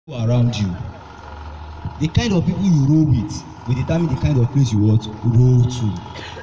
People around you, the kind of people you roll with will determine the kind of place you want roll to.